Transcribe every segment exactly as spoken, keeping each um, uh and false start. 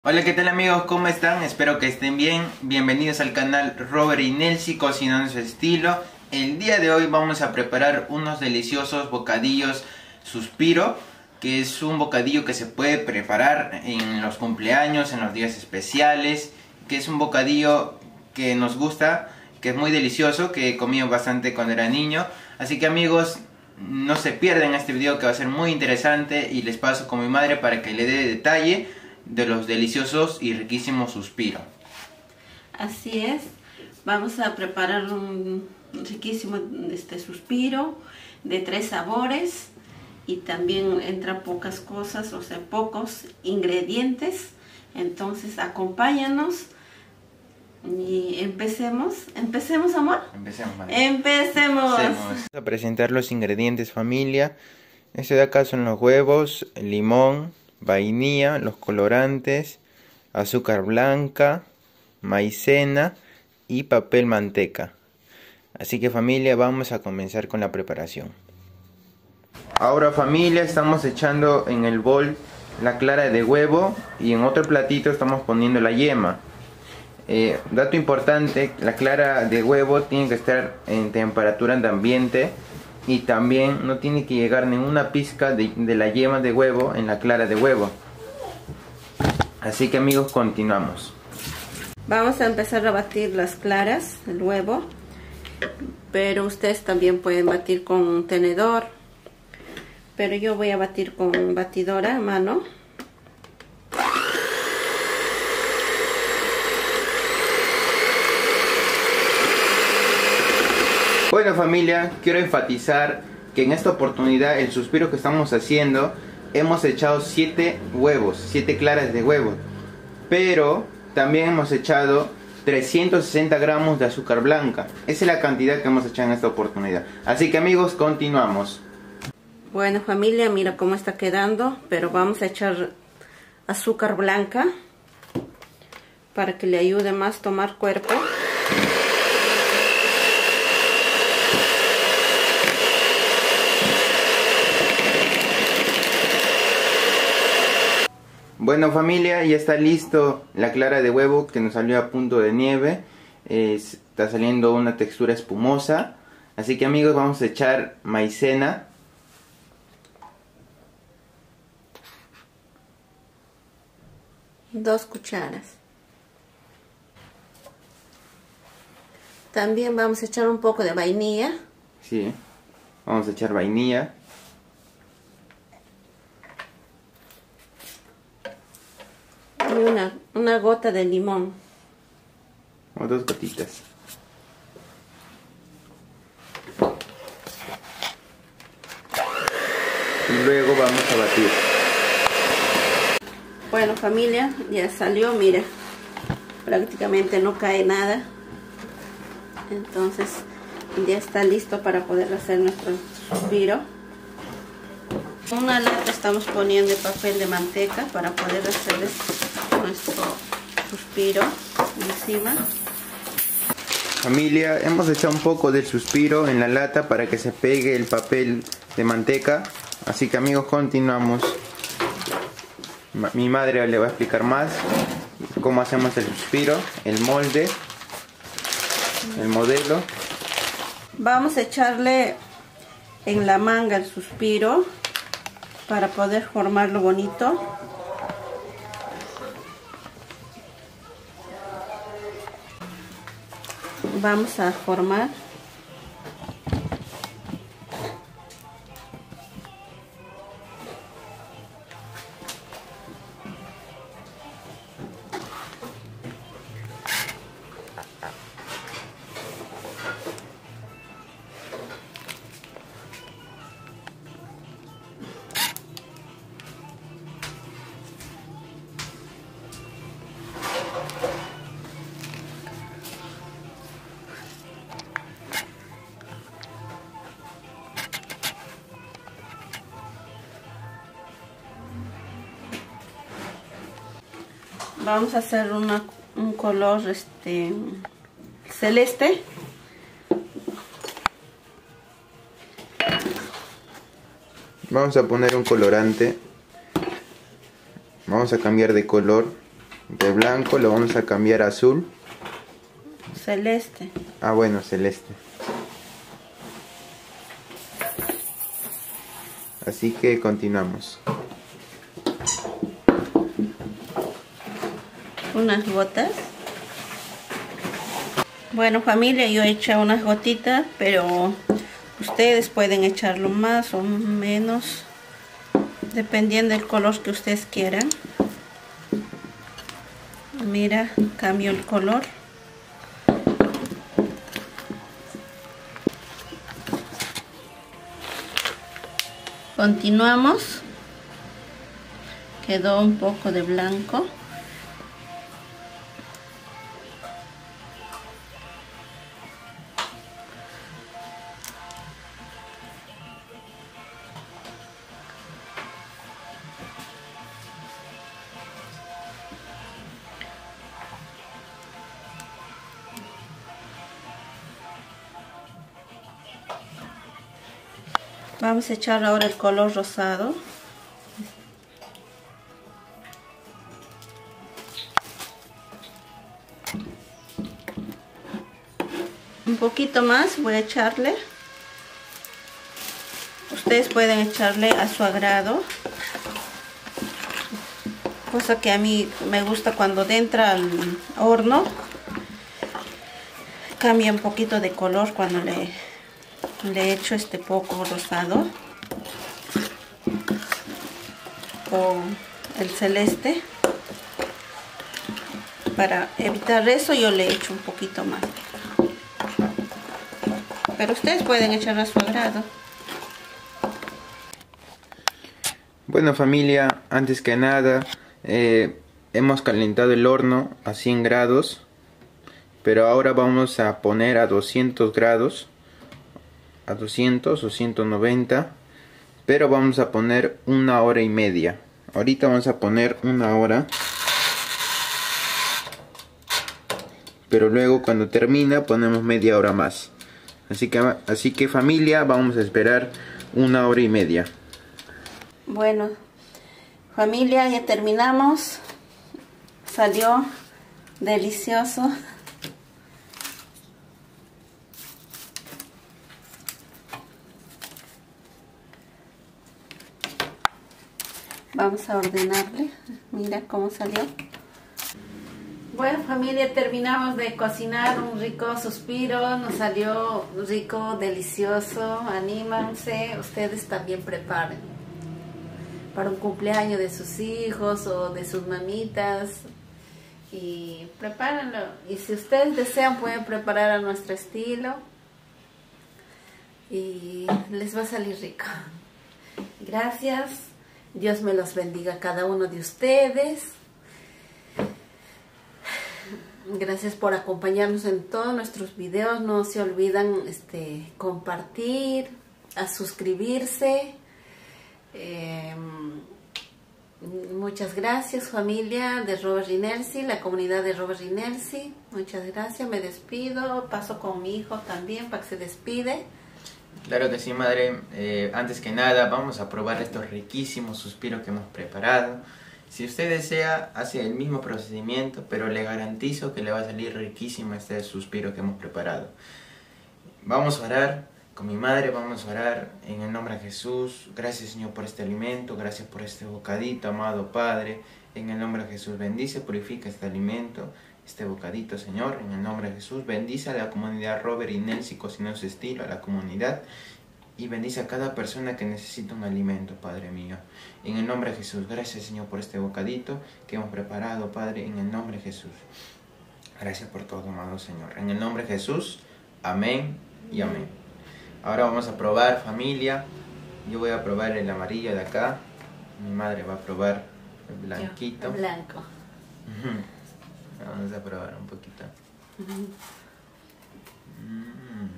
Hola, ¿qué tal amigos? ¿Cómo están? Espero que estén bien. Bienvenidos al canal Robert y Nelcy Cocinando su Estilo. El día de hoy vamos a preparar unos deliciosos bocadillos suspiro, que es un bocadillo que se puede preparar en los cumpleaños, en los días especiales, que es un bocadillo que nos gusta, que es muy delicioso, que he comido bastante cuando era niño. Así que amigos, no se pierdan este video que va a ser muy interesante y les paso con mi madre para que le dé detalle de los deliciosos y riquísimos suspiro. Así es, vamos a preparar un riquísimo este suspiro de tres sabores y también entra pocas cosas, o sea, pocos ingredientes. Entonces acompáñanos y empecemos. ¿Empecemos, amor? Empecemos, madre. Empecemos. Vamos a presentar los ingredientes, familia. Este de acá son los huevos, limón, vainilla, los colorantes, azúcar blanca, maicena y papel manteca. Así que familia, vamos a comenzar con la preparación. Ahora familia, estamos echando en el bol la clara de huevo y en otro platito estamos poniendo la yema. Eh, dato importante, la clara de huevo tiene que estar en temperatura de ambiente y también no tiene que llegar ninguna pizca de, de la yema de huevo en la clara de huevo. Así que amigos, continuamos. Vamos a empezar a batir las claras, el huevo, pero ustedes también pueden batir con un tenedor, pero yo voy a batir con batidora a mano. Bueno familia, quiero enfatizar que en esta oportunidad el suspiro que estamos haciendo hemos echado siete huevos, siete claras de huevo, pero también hemos echado trescientos sesenta gramos de azúcar blanca. Esa es la cantidad que hemos echado en esta oportunidad. Así que amigos, continuamos. Bueno familia, mira cómo está quedando, pero vamos a echar azúcar blanca para que le ayude más a tomar cuerpo. Bueno familia, ya está listo la clara de huevo que nos salió a punto de nieve. Eh, está saliendo una textura espumosa. Así que amigos, vamos a echar maicena. Dos cucharas. También vamos a echar un poco de vainilla. Sí, vamos a echar vainilla. Y una, una gota de limón. O dos gotitas. Y luego vamos a batir. Bueno familia, ya salió, mira. Prácticamente no cae nada. Entonces ya está listo para poder hacer nuestro suspiro. En una lata estamos poniendo papel de manteca para poder hacer nuestro suspiro encima. Familia, hemos echado un poco del suspiro en la lata para que se pegue el papel de manteca. Así que amigos, continuamos. Mi madre le va a explicar más cómo hacemos el suspiro, el molde, el modelo. Vamos a echarle en la manga el suspiro para poder formarlo bonito. Vamos a formar. Vamos a hacer una, un color este celeste. Vamos a poner un colorante. Vamos a cambiar de color De blanco lo vamos a cambiar a azul. Celeste. Ah, bueno, celeste. Así que continuamos. Unas gotas. Bueno, familia, yo he echado unas gotitas, pero ustedes pueden echarlo más o menos, dependiendo del color que ustedes quieran. Mira, cambio el color. Continuamos. Quedó un poco de blanco. Vamos a echar ahora el color rosado. Un poquito más voy a echarle. Ustedes pueden echarle a su agrado. Cosa que a mí me gusta cuando entra al horno. Cambia un poquito de color cuando le... le echo este poco rosado o el celeste. Para evitar eso yo le echo un poquito más, pero ustedes pueden echar a su agrado. Bueno, familia, antes que nada eh, hemos calentado el horno a cien grados, pero ahora vamos a poner a doscientos grados, a doscientos o ciento noventa, pero vamos a poner una hora y media. Ahorita vamos a poner una hora, pero luego cuando termina ponemos media hora más. Así que, así que familia, vamos a esperar una hora y media. Bueno, familia, ya terminamos. Salió delicioso. Vamos a ordenarle. Mira cómo salió. Bueno, familia, terminamos de cocinar un rico suspiro. Nos salió rico, delicioso. Anímense, ustedes también preparen para un cumpleaños de sus hijos o de sus mamitas. Y prepárenlo. Y si ustedes desean, pueden preparar a nuestro estilo. Y les va a salir rico. Gracias. Dios me los bendiga a cada uno de ustedes. Gracias por acompañarnos en todos nuestros videos. No se olviden este, compartir, a suscribirse. Eh, muchas gracias, familia de Robert Rinelsi, la comunidad de Robert Rinelsi. Muchas gracias, me despido. Paso con mi hijo también para que se despide. Claro que sí, madre. Eh, antes que nada, vamos a probar estos riquísimos suspiros que hemos preparado. Si usted desea, hace el mismo procedimiento, pero le garantizo que le va a salir riquísimo este suspiro que hemos preparado. Vamos a orar con mi madre, vamos a orar en el nombre de Jesús. Gracias, Señor, por este alimento, gracias por este bocadito, amado Padre. En el nombre de Jesús, bendice, purifica este alimento, este bocadito, Señor. En el nombre de Jesús, bendice a la comunidad Robert Rinelsi Cocinando Su Estilo, a la comunidad. Y bendice a cada persona que necesita un alimento, Padre mío. En el nombre de Jesús, gracias, Señor, por este bocadito que hemos preparado, Padre, en el nombre de Jesús. Gracias por todo, amado Señor. En el nombre de Jesús, amén y amén. Ahora vamos a probar, familia. Yo voy a probar el amarillo de acá. Mi madre va a probar el blanquito. El blanco. Vamos a probar un poquito. Mm.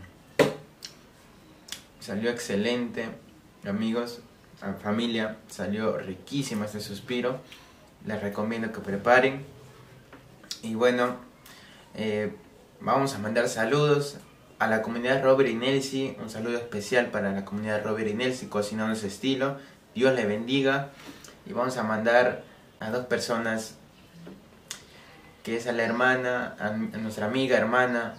Salió excelente, amigos, familia, salió riquísimo este suspiro. Les recomiendo que preparen. Y bueno, eh, vamos a mandar saludos a la comunidad Robert Rinelsi. Un saludo especial para la comunidad Robert Rinelsi Cocinando Su Estilo. Dios le bendiga. Y vamos a mandar a dos personas que es a la hermana, a nuestra amiga hermana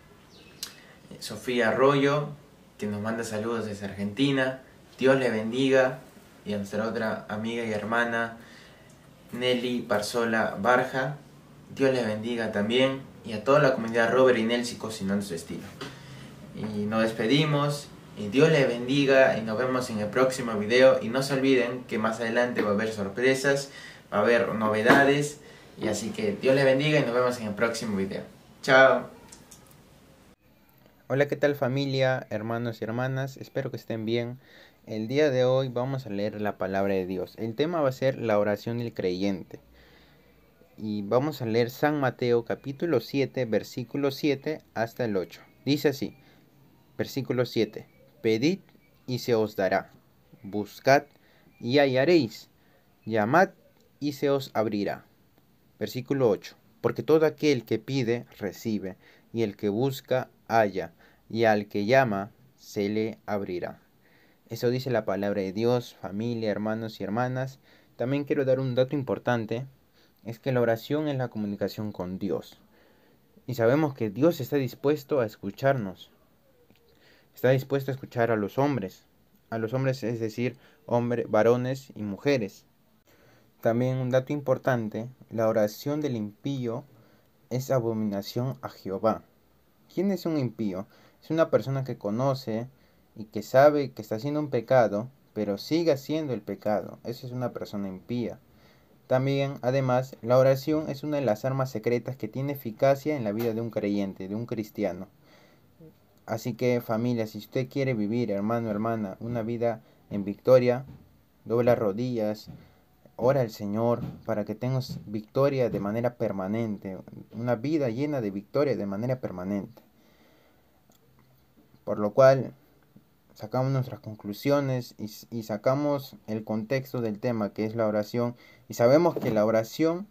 Sofía Arroyo, que nos manda saludos desde Argentina. Dios le bendiga. Y a nuestra otra amiga y hermana Nelly Barzola Barja, Dios le bendiga también. Y a toda la comunidad Robert y Nelcy Cocinando Su Estilo. Y nos despedimos. Y Dios les bendiga y nos vemos en el próximo video. Y no se olviden que más adelante va a haber sorpresas, va a haber novedades. Y así que Dios les bendiga y nos vemos en el próximo video. Chao. Hola, ¿qué tal familia, hermanos y hermanas? Espero que estén bien. El día de hoy vamos a leer la palabra de Dios. El tema va a ser la oración del creyente. Y vamos a leer San Mateo capítulo siete, versículo siete hasta el ocho. Dice así, versículo siete. Pedid y se os dará, buscad y hallaréis, llamad y se os abrirá. Versículo ocho. Porque todo aquel que pide, recibe, y el que busca, halla, y al que llama, se le abrirá. Eso dice la palabra de Dios, familia, hermanos y hermanas. También quiero dar un dato importante, es que la oración es la comunicación con Dios. Y sabemos que Dios está dispuesto a escucharnos. Está dispuesto a escuchar a los hombres. A los hombres, es decir, hombres, varones y mujeres. También un dato importante, la oración del impío es abominación a Jehová. ¿Quién es un impío? Es una persona que conoce y que sabe que está haciendo un pecado, pero sigue haciendo el pecado. Esa es una persona impía. También, además, la oración es una de las armas secretas que tiene eficacia en la vida de un creyente, de un cristiano. Así que, familia, si usted quiere vivir, hermano, hermana, una vida en victoria, dobla rodillas, ora al Señor para que tengas victoria de manera permanente, una vida llena de victoria de manera permanente. Por lo cual, sacamos nuestras conclusiones y, y sacamos el contexto del tema que es la oración. Y sabemos que la oración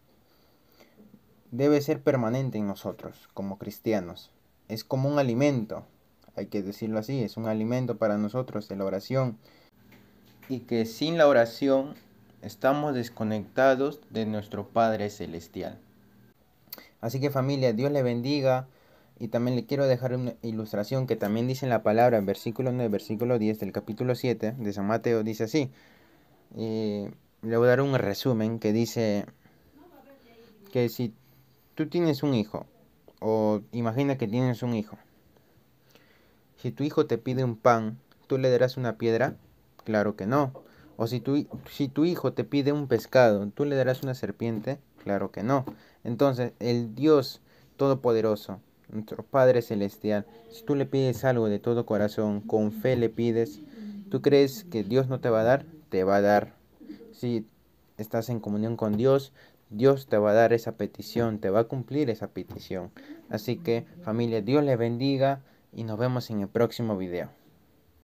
debe ser permanente en nosotros como cristianos. Es como un alimento, hay que decirlo así, es un alimento para nosotros la oración. Y que sin la oración estamos desconectados de nuestro Padre Celestial. Así que familia, Dios le bendiga. Y también le quiero dejar una ilustración que también dice en la palabra, en versículo nueve, versículo diez del capítulo siete de San Mateo, dice así. Eh, le voy a dar un resumen que dice que si tú tienes un hijo, o imagina que tienes un hijo. Si tu hijo te pide un pan, ¿tú le darás una piedra? Claro que no. O si tu, si tu hijo te pide un pescado, ¿tú le darás una serpiente? Claro que no. Entonces, el Dios Todopoderoso, nuestro Padre Celestial, si tú le pides algo de todo corazón, con fe le pides, ¿tú crees que Dios no te va a dar? Te va a dar. Si estás en comunión con Dios, Dios te va a dar esa petición, te va a cumplir esa petición. Así que, familia, Dios le bendiga y nos vemos en el próximo video.